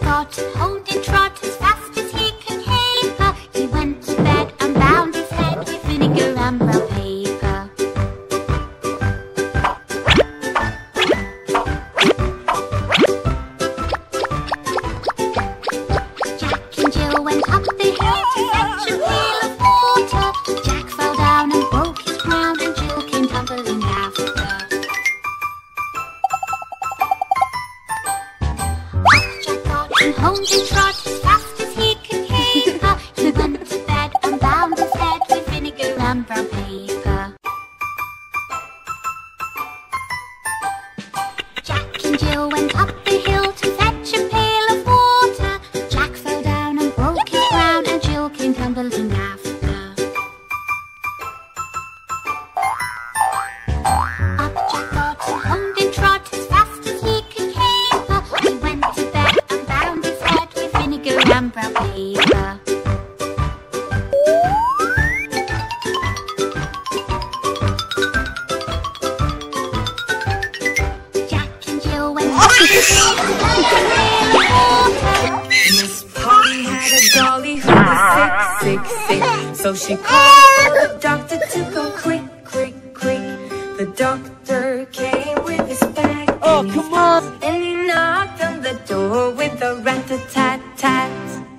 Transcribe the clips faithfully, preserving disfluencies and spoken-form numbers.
got to hold and trot as fast as he could caper. He went to bed and bound his head with vinegar and brown paper. Jack and Jill went up the hill to fetch a pail of water. Jack fell down and broke his crown, and Jill came tumbling after. And home they trot as fast as he could caper. He went to bed and bound his head with vinegar and brown paper. Jack and Jill went up the hill to fetch a pail of water. Jack fell down and broke his crown, and Jill came tumbling after. Up Jack got and home they trot as fast as he could caper. He went to bed and bound his head with vinegar and brown paper. Jack and Jill went up the hill to fetch a pail of water. Miss Polly had a dolly who was sick, sick, sick. So she called the doctor to come quick, quick, quick. The doctor came with his bag. Oh, come on! And he knocked on the door with a rat-a-tat-tat.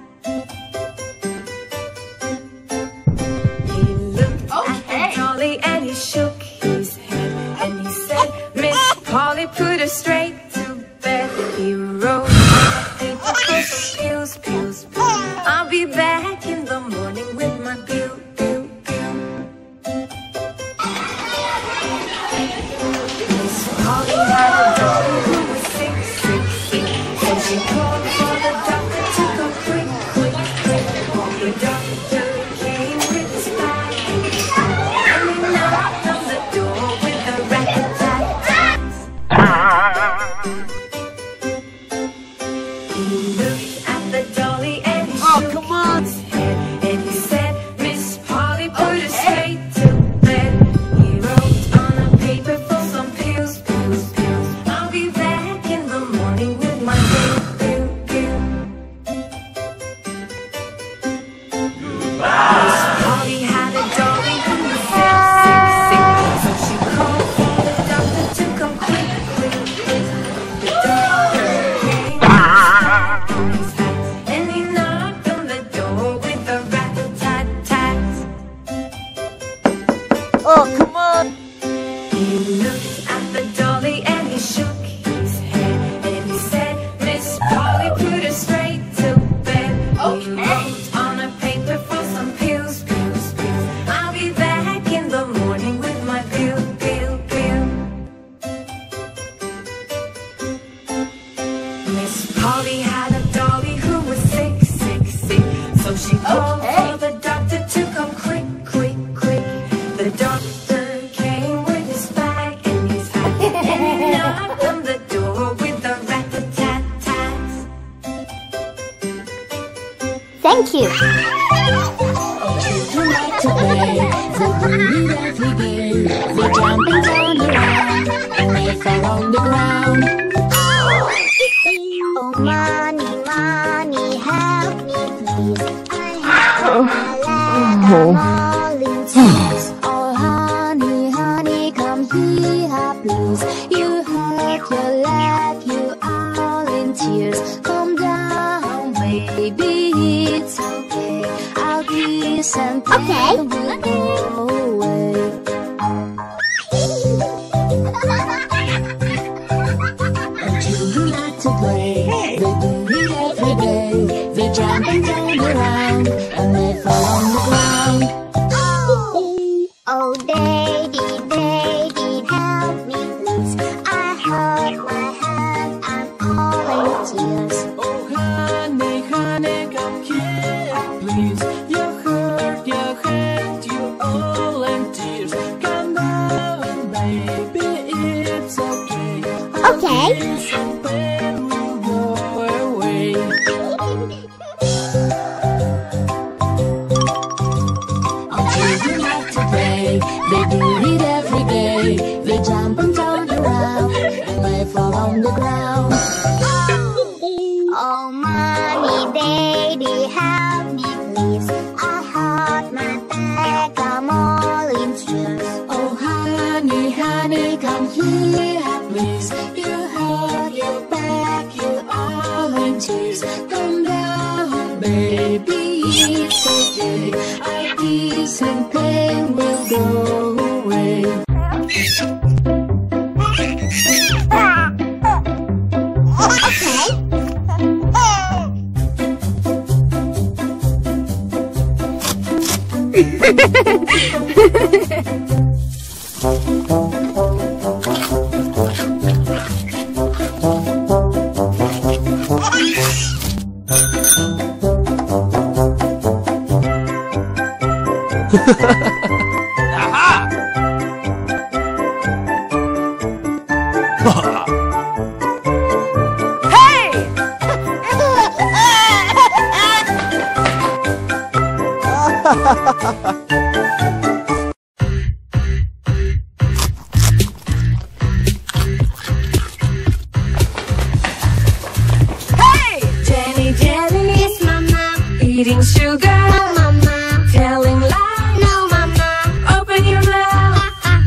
He looked Okay. at the dolly and he shook his head. And he said, Miss Polly, put her straight to bed. He wrote on a paper for some pills, pills, pills. I'll be back in the morning with my pill, pill, pill. Miss Polly had a dolly who was sick, sick, sick. So she called for the doctor to come quick, quick, quick. The doctor came with his bag and his hat, and he knocked on the door with a rat-a-tat-tat. He looked at the dolly and he Oh, shook come on! his head, and he said, Miss Polly, put her straight to bed. He wrote on a paper for some pills, pills, pills. I'll be back in the morning with my pill, pill, pill. Miss Polly had a dolly who was sick, sick, sick. So she called for the doctor to come quick, quick, quick. The doctor came with his bag and his hat, and he knocked on the door with a rat-a-tat-tat. Oh, come on! He looked at the dolly and he shook his head, and he said, Miss Polly, put her straight to bed. He wrote on a paper for some pills, pills, pills. I'll be back in the morning with my pill, pill, pill. Miss Polly had a dolly who was sick, sick, sick. So she called for the doctor to come quick, quick, quick. The doctor came with his bag and his hat, and he knocked on the door with a rat-a-tat-tat. Thank you. Children like to play, they do it every day. They jump and turn around, and they fall on the ground. Oh, money, money, help me please. I have a leg, I'm all in tears. Oh, honey, honey, come here, please. You hurt your leg, you all in tears. Calm down, baby, it's okay. I'll kiss and okay. Will go away. Children like to play, they do it every day. They jump and turn around, and they fall on the ground. Oh, daddy, daddy, help me please. I hurt my hand, I'm all in tears. Oh, honey, honey, come here, please. You hurt your hand, you all in tears. Come down, baby, it's okay. Okay. Kiss and pain will go away. Oh, children like to play, they do it every day. They jump and turn around, and they fall on the ground. Oh, my heart, your back, you're all in tears. Calm down, baby, it's okay. Our peace and pain will go away. Jenny, Jenny, yes, Mama. Eating sugar, No, Mama. telling lies. No, Mama. Open your mouth.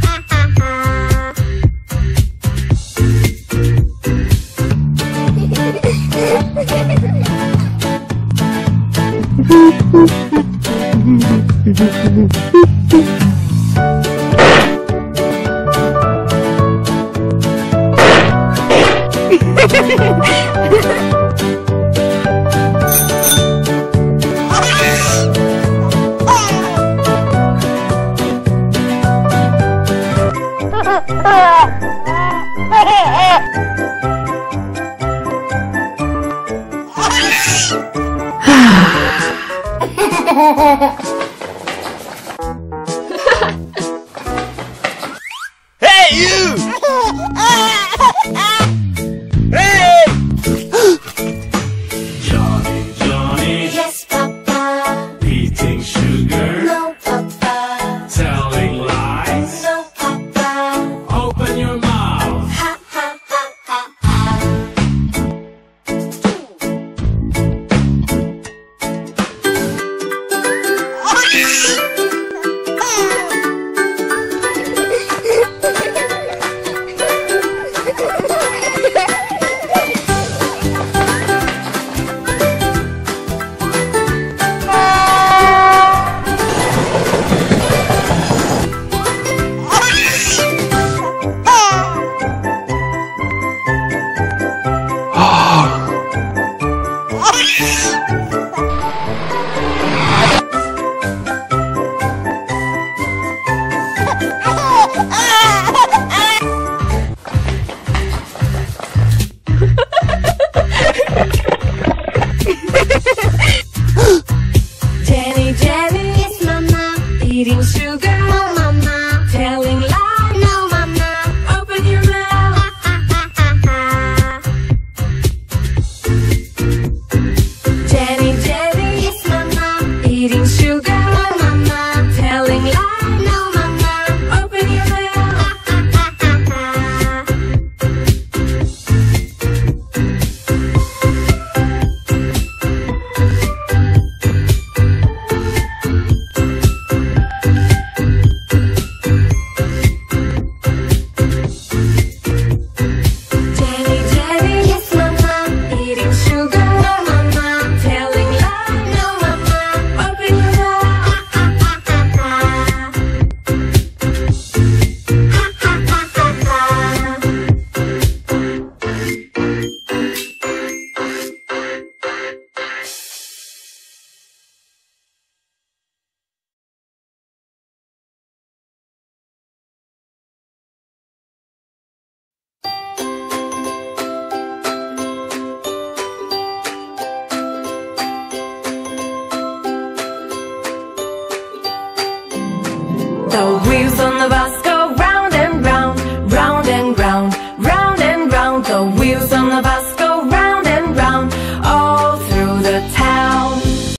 Hey, you! Hey! Johnny, Johnny, Yes, Papa. eating sugar, No, Papa. telling lies. No, Papa. Open your mouth. Ha, ha, ha, ha, ha. Jenny, Jenny, Yes, Mama. eating sugar, No, Mama. telling lies. No, Mama. Open your mouth. Ha, ha, ha, ha. Jenny, Jenny, Yes, Mama. eating sugar, No, Mama. telling lies. No, Mama. Open your mouth. Ha, ha, ha, ha, ha. Jenny, Jenny, Yes, Mama. eating sugar, No, Mama. telling lies. No, Mama. Open your mouth. Ha, ha, ha, ha, ha. Ha, ha, ha, ha, ha. The wheels on the bus go round and round, round and round, round and round. The wheels on the bus